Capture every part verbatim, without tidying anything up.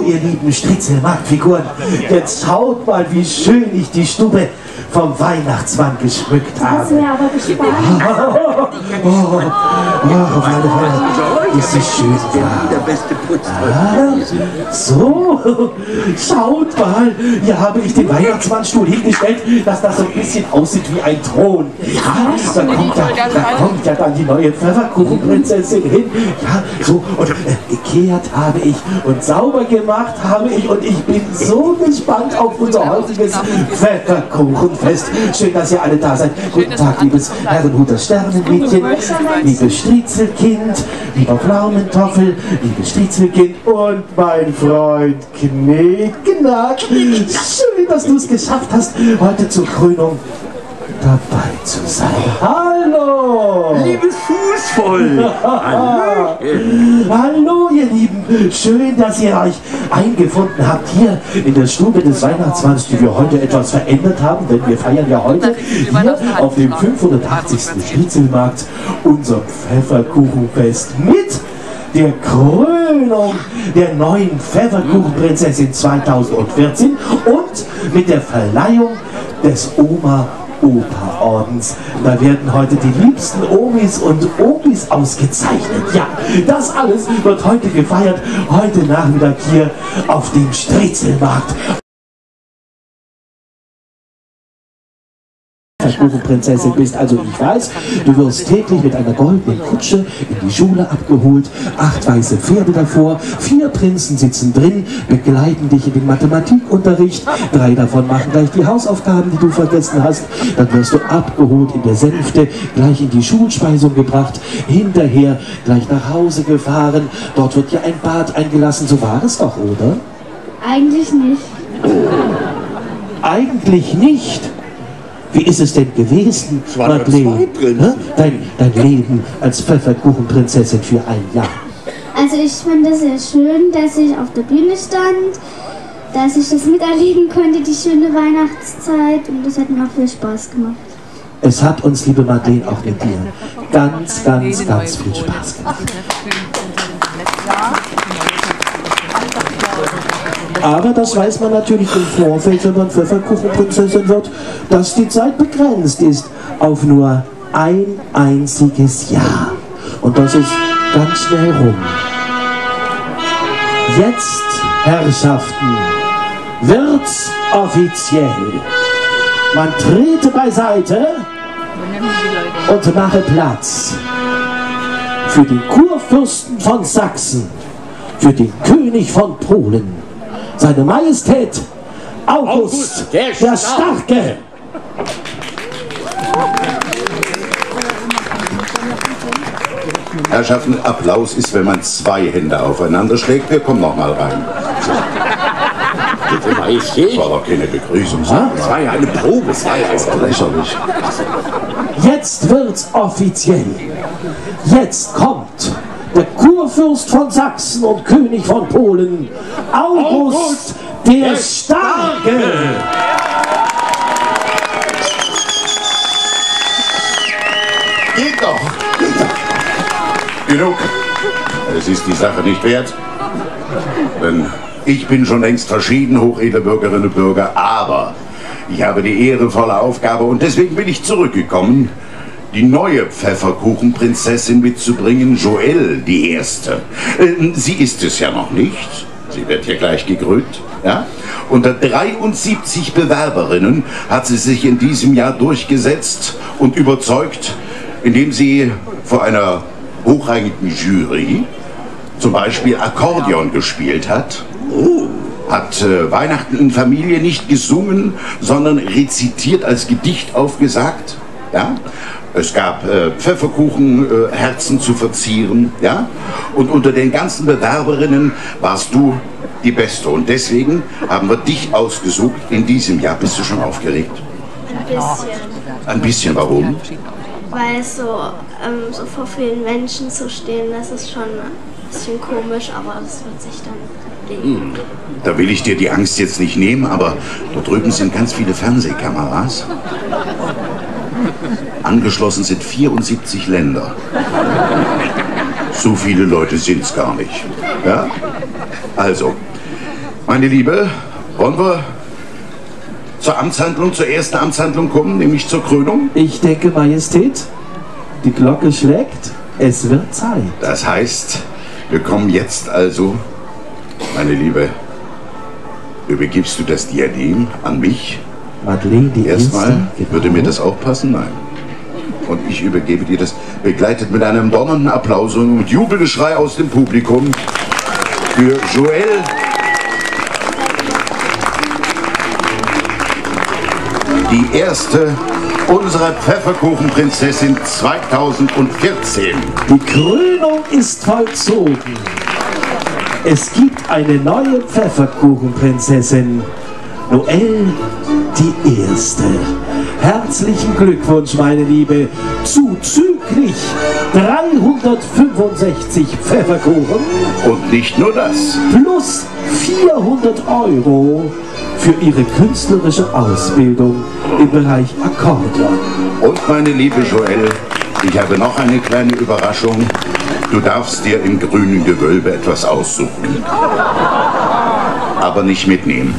ihr lieben Striezelmarktfiguren, jetzt schaut mal, wie schön ich die Stube vom Weihnachtsmann geschmückt habe. Das ist mir aber gespart. Oh, oh, oh, auf alle Fälle ist sie schön. Der beste Putz. Ah, so, schaut mal, hier habe ich den Weihnachtsmannstuhl hingestellt, dass das so ein bisschen aussieht wie ein Thron. Ja, da kommt ja, da kommt ja dann die neue Pfefferkuchenprinzessin hin. Ja, so, und äh, gekehrt habe ich und sauber gemacht habe ich und ich bin so gespannt auf unser heutiges Pfefferkuchenfest. Schön, dass ihr alle da seid. Guten Tag, liebes Herrenhuter Sternenmädchen, liebes Striezelkind, lieber Pflaumentoffel, liebes Striezelkind und mein Freund Knickknack. Schön, dass du es geschafft hast, heute zur Krönung dabei zu sein. Hallo! Liebes Fußvolk! Hallo! Hallo, ihr Lieben! Schön, dass ihr euch eingefunden habt hier in der Stube des Weihnachtsmanns, die wir heute etwas verändert haben, denn wir feiern ja heute hier auf dem fünfhundertachtzigsten Striezelmarkt unser Pfefferkuchenfest mit der Krönung der neuen Pfefferkuchenprinzessin zweitausendvierzehn und mit der Verleihung des Oma Opa-Ordens. Da werden heute die liebsten Omis und Opis ausgezeichnet. Ja, das alles wird heute gefeiert, heute Nachmittag hier auf dem Striezelmarkt. Pfefferkuchenprinzessin bist, also ich weiß, du wirst täglich mit einer goldenen Kutsche in die Schule abgeholt, acht weiße Pferde davor, vier Prinzen sitzen drin, begleiten dich in den Mathematikunterricht, drei davon machen gleich die Hausaufgaben, die du vergessen hast, dann wirst du abgeholt in der Sänfte, gleich in die Schulspeisung gebracht, hinterher gleich nach Hause gefahren, dort wird dir ein Bad eingelassen, so war es doch, oder? Eigentlich nicht. Eigentlich nicht. Wie ist es denn gewesen, Es waren Madeleine? zwei Prinzen. Dein, dein Leben als Pfefferkuchenprinzessin für ein Jahr. Also ich finde es sehr schön, dass ich auf der Bühne stand, dass ich das miterleben konnte, die schöne Weihnachtszeit, und das hat mir auch viel Spaß gemacht. Es hat uns, liebe Madeleine, auch mit dir ganz, ganz, ganz viel Spaß gemacht. Aber das weiß man natürlich im Vorfeld, wenn man Pfefferkuchenprinzessin wird, dass die Zeit begrenzt ist auf nur ein einziges Jahr. Und das ist ganz schnell rum. Jetzt, Herrschaften, wird's offiziell. Man trete beiseite und mache Platz für den Kurfürsten von Sachsen, für den König von Polen, seine Majestät August, August der, der Starke. Herrschaften, Applaus ist, wenn man zwei Hände aufeinander schlägt. Wir kommen noch mal rein. Bitte, Majestät. Das war doch keine Begrüßung. Ah? Es war ja eine Probe. Es war ja Das war lächerlich. Jetzt wird's offiziell. Jetzt kommt der Kurfürst von Sachsen und König von Polen, August, August der, der Starke. Geht doch. Geht doch. Genug. Es ist die Sache nicht wert. Denn ich bin schon längst verschieden, hochedle Bürgerinnen und Bürger, aber ich habe die ehrenvolle Aufgabe und deswegen bin ich zurückgekommen, die neue Pfefferkuchenprinzessin mitzubringen, Joelle, die erste. Ähm, sie ist es ja noch nicht. Sie wird ja gleich gekrönt. Ja? Unter dreiundsiebzig Bewerberinnen hat sie sich in diesem Jahr durchgesetzt und überzeugt, indem sie vor einer hochrangigen Jury zum Beispiel Akkordeon gespielt hat. Oh. Hat äh, Weihnachten in Familie nicht gesungen, sondern rezitiert, als Gedicht aufgesagt. Ja? Es gab äh, Pfefferkuchenherzen äh, zu verzieren, ja? Und unter den ganzen Bewerberinnen warst du die Beste. Und deswegen haben wir dich ausgesucht in diesem Jahr. Bist du schon aufgeregt? Ein bisschen. Ein bisschen, warum? Weil so, ähm, so vor vielen Menschen zu stehen, das ist schon ein bisschen komisch, aber das wird sich dann legen. Da will ich dir die Angst jetzt nicht nehmen, aber da drüben sind ganz viele Fernsehkameras. Angeschlossen sind vierundsiebzig Länder. So viele Leute sind es gar nicht. Ja? Also, Meine Liebe, wollen wir zur Amtshandlung, zur ersten Amtshandlung kommen, nämlich zur Krönung? Ich denke, Majestät, die Glocke schlägt, es wird Zeit. Das heißt, wir kommen jetzt also, meine Liebe, übergibst du das Diadem an mich? Madeleine, die Erstmal, Erste, genau. würde mir das auch passen? Nein. Und ich übergebe dir das, begleitet mit einem donnernden Applaus und mit Jubelgeschrei aus dem Publikum für Joelle. Die erste unserer Pfefferkuchenprinzessin zweitausendvierzehn. Die Krönung ist vollzogen. Es gibt eine neue Pfefferkuchenprinzessin. Noelle, die Erste. Herzlichen Glückwunsch, meine Liebe, zuzüglich dreihundertfünfundsechzig Pfefferkuchen. Und nicht nur das. Plus vierhundert Euro für ihre künstlerische Ausbildung im Bereich Akkordeon. Und meine liebe Joelle, ich habe noch eine kleine Überraschung. Du darfst dir im grünen Gewölbe etwas aussuchen. Aber nicht mitnehmen.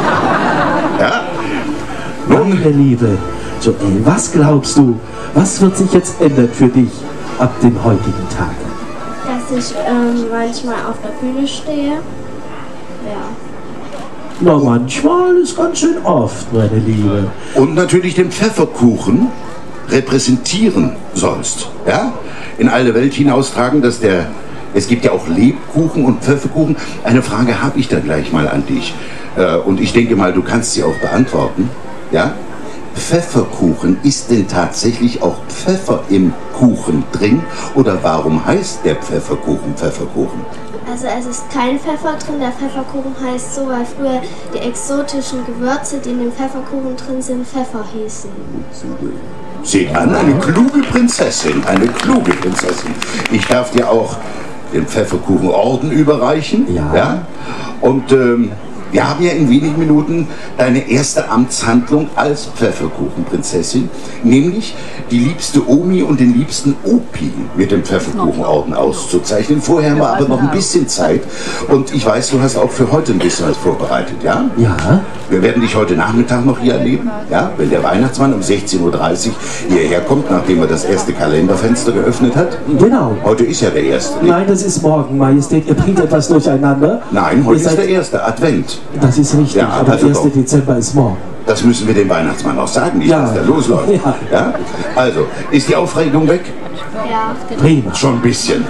Ja? Nun, Meine Liebe Joelle, was glaubst du, was wird sich jetzt ändern für dich ab dem heutigen Tag? Dass ich ähm, manchmal auf der Bühne stehe. Ja. Na, manchmal ist ganz schön oft, meine Liebe. und natürlich den Pfefferkuchen repräsentieren sollst. Ja? In alle Welt hinaustragen, dass der... Es gibt ja auch Lebkuchen und Pfefferkuchen. Eine Frage habe ich da gleich mal an dich. Äh, und ich denke mal, du kannst sie auch beantworten. Ja? Pfefferkuchen, ist denn tatsächlich auch Pfeffer im Kuchen drin? Oder warum heißt der Pfefferkuchen Pfefferkuchen? Also es ist kein Pfeffer drin, der Pfefferkuchen heißt so, weil früher die exotischen Gewürze, die in dem Pfefferkuchen drin sind, Pfeffer hießen. Seht an, eine kluge Prinzessin, eine kluge Prinzessin. Ich darf dir auch den Pfefferkuchenorden überreichen. Ja. Ja? Und ähm, wir haben ja in wenigen Minuten deine erste Amtshandlung als Pfefferkuchenprinzessin, nämlich die liebste Omi und den liebsten Opi mit dem Pfefferkuchenorden auszuzeichnen. Vorher haben wir aber noch ein bisschen Zeit und ich weiß, du hast auch für heute ein bisschen was vorbereitet, ja? Ja, Wir werden dich heute Nachmittag noch hier erleben, ja? Wenn der Weihnachtsmann um sechzehn Uhr dreißig hierher kommt, nachdem er das erste Kalenderfenster geöffnet hat. genau. Heute ist ja der erste. Nicht? Nein, das ist morgen, Majestät. Ihr bringt etwas durcheinander. Nein, Ihr heute ist seid- der erste Advent. Das ist richtig, Ja, aber also der erste doch. Dezember ist morgen. Das müssen wir dem Weihnachtsmann auch sagen, nicht, Ja. dass der losläuft. Ja. Ja? Also, ist die Aufregung weg? Ja. Prima. Schon ein bisschen.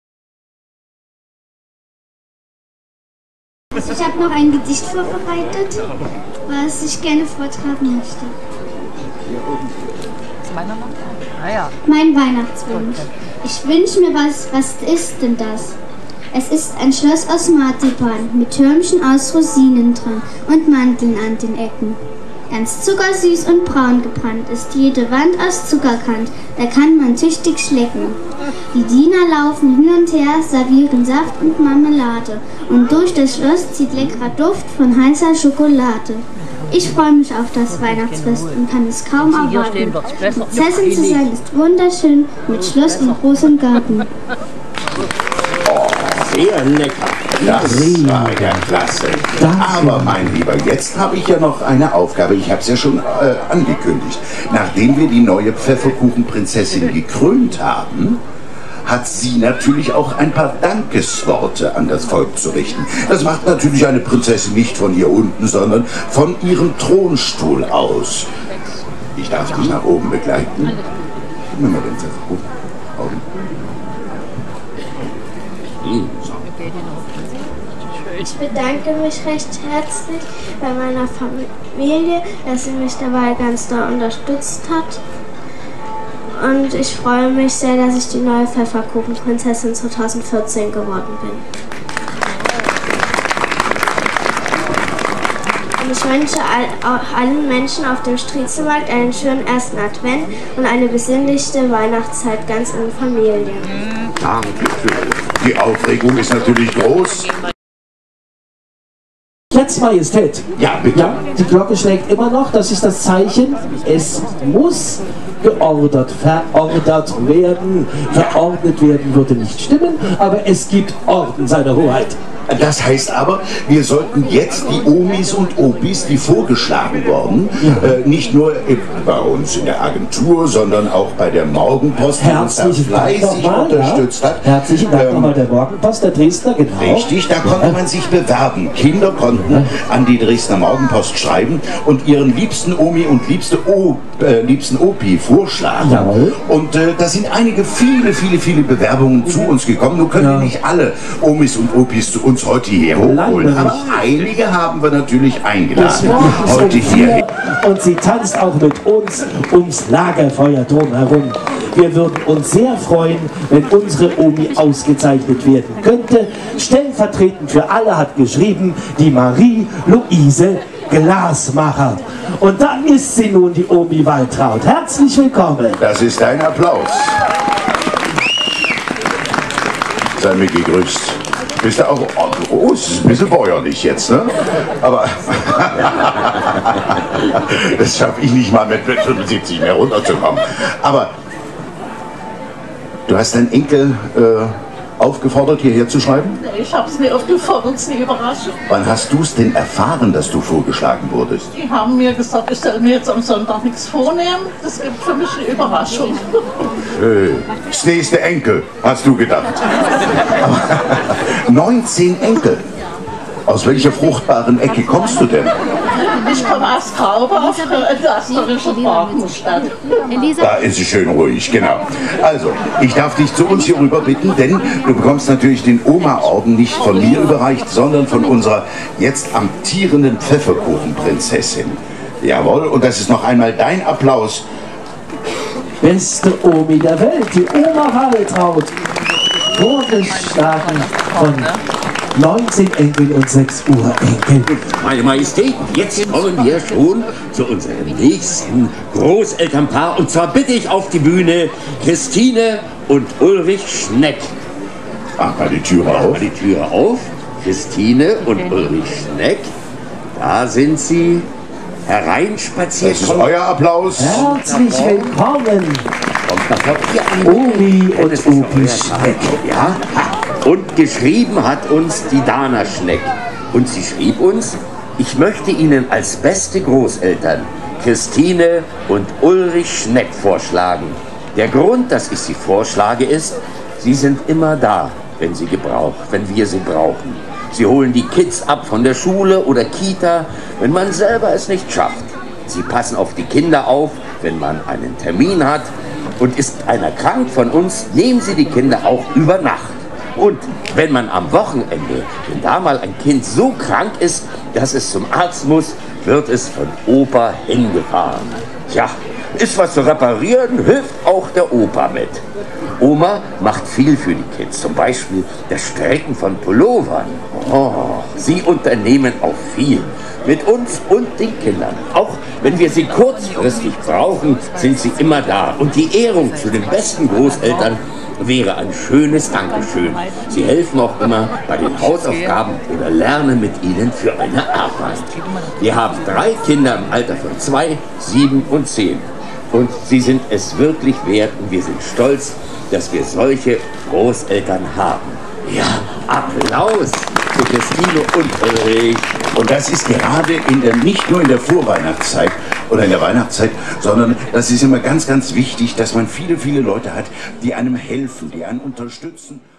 Ich habe noch ein Gedicht vorbereitet, was ich gerne vortragen möchte. Ist meiner noch da? Ah ja. Mein Weihnachtswunsch. Ich wünsche mir was, was ist denn das? Es ist ein Schloss aus Marzipan mit Türmchen aus Rosinen dran und Manteln an den Ecken. Ganz zuckersüß und braun gebrannt ist jede Wand aus Zuckerkant, da kann man tüchtig schlecken. Die Diener laufen hin und her, servieren Saft und Marmelade und durch das Schloss zieht leckerer Duft von heißer Schokolade. Ich freue mich auf das Weihnachtsfest und kann es kaum Hier erwarten. stehen wird's besser. Prinzessin zu sein ist wunderschön mit Schloss und großem Garten. Sehr lecker. Das war ja klasse. Danke. Aber mein Lieber, jetzt habe ich ja noch eine Aufgabe. Ich habe es ja schon äh, angekündigt. Nachdem wir die neue Pfefferkuchenprinzessin gekrönt haben, hat sie natürlich auch ein paar Dankesworte an das Volk zu richten. Das macht natürlich eine Prinzessin nicht von hier unten, sondern von ihrem Thronstuhl aus. Ich darf dich nach oben begleiten. Gib mir mal den Pfefferkuchen. Augen. Ich bedanke mich recht herzlich bei meiner Familie, dass sie mich dabei ganz doll unterstützt hat. Und ich freue mich sehr, dass ich die neue Pfefferkuchenprinzessin zweitausendvierzehn geworden bin. Und ich wünsche all, allen Menschen auf dem Striezelmarkt einen schönen ersten Advent und eine besinnliche Weihnachtszeit ganz in Familie. Danke. Die Aufregung ist natürlich groß. Jetzt, Majestät. Ja, bitte. Ja, die Glocke schlägt immer noch. Das ist das Zeichen. Es muss geordert, verordert werden. Verordnet werden würde nicht stimmen, aber es gibt Orden, seine Hoheit. Das heißt aber, wir sollten jetzt die Omis und Opis, die vorgeschlagen wurden, ja. äh, nicht nur bei uns in der Agentur, sondern auch bei der Morgenpost, die uns da fleißig mal, unterstützt ja. hat. Herzlichen Dank ähm, nochmal der Morgenpost, der Dresdner, genau. Richtig, da konnte man sich bewerben. Kinder konnten ja. an die Dresdner Morgenpost schreiben und ihren liebsten Omi und liebste o, äh, liebsten Opi vorschlagen. Jawohl. Und äh, da sind einige, viele, viele, viele Bewerbungen zu uns gekommen. Nur können ja. wir nicht alle Omis und Opis zu uns heute hierher holen. Aber einige haben wir natürlich eingeladen. Heute hier. Und sie tanzt auch mit uns ums Lagerfeuer drumherum. Wir würden uns sehr freuen, wenn unsere Omi ausgezeichnet werden könnte. Stellvertretend für alle hat geschrieben die Marie-Luise Glasmacher. Und da ist sie nun, die Omi Waltraud. Herzlich willkommen. Das ist ein Applaus. Sei mir gegrüßt. Bist du auch, oh, es ist ein bisschen bäuerlich jetzt, ne? Aber das schaffe ich nicht mal mit fünfundsiebzig mehr runterzukommen. Aber du hast deinen Enkel äh, aufgefordert, hierher zu schreiben? Nee, ich habe es nicht aufgefordert, es ist eine Überraschung. Wann hast du es denn erfahren, dass du vorgeschlagen wurdest? Die haben mir gesagt, ich soll mir jetzt am Sonntag nichts vornehmen. Das gibt für mich eine Überraschung. Schön. Das nächste Enkel, hast du gedacht. Aber neunzehn Enkel. Aus welcher fruchtbaren Ecke kommst du denn? Ich komme aus Graubach, entlasterische Parkenstadt. Da ist es schön ruhig, genau. Also, ich darf dich zu uns hier rüber bitten, denn du bekommst natürlich den Oma-Orden nicht von mir überreicht, sondern von unserer jetzt amtierenden Pfefferkuchenprinzessin. Jawohl, und das ist noch einmal dein Applaus. Beste Omi der Welt, die Oma Waltraud, vorgeschlagen von neunzehn Enkeln und sechs Urenkeln. Meine Majestät, jetzt kommen wir schon zu unserem nächsten Großelternpaar. Und zwar bitte ich auf die Bühne Christine und Ulrich Schneck. Mach mal die Türe auf. Mach mal die Türe auf. Christine und Ulrich Schneck. Da sind sie hereinspaziert. Das ist euer Applaus. Herzlich willkommen. Kommt nach vorne. Omi und Opi Schneck. Ja. Und geschrieben hat uns die Dana Schneck. Und sie schrieb uns, ich möchte Ihnen als beste Großeltern Christine und Ulrich Schneck vorschlagen. Der Grund, dass ich sie vorschlage, ist, sie sind immer da, wenn sie gebraucht, wenn wir sie brauchen. Sie holen die Kids ab von der Schule oder Kita, wenn man selber es nicht schafft. Sie passen auf die Kinder auf, wenn man einen Termin hat. Und ist einer krank von uns, nehmen sie die Kinder auch über Nacht. Und wenn man am Wochenende, wenn da mal ein Kind so krank ist, dass es zum Arzt muss, wird es von Opa hingefahren. Tja, ist was zu reparieren, hilft auch der Opa mit. Oma macht viel für die Kids, zum Beispiel das Strecken von Pullovern. Oh, sie unternehmen auch viel mit uns und den Kindern. Auch wenn wir sie kurzfristig brauchen, sind sie immer da. Und die Ehrung zu den besten Großeltern wäre ein schönes Dankeschön. Sie helfen auch immer bei den Hausaufgaben oder lernen mit ihnen für eine Arbeit. Wir haben drei Kinder im Alter von zwei, sieben und zehn. Und sie sind es wirklich wert und wir sind stolz, dass wir solche Großeltern haben. Ja, Applaus für Christine und Ulrich. Und das ist gerade in der, nicht nur in der Vorweihnachtszeit oder in der Weihnachtszeit, sondern das ist immer ganz, ganz wichtig, dass man viele, viele Leute hat, die einem helfen, die einen unterstützen.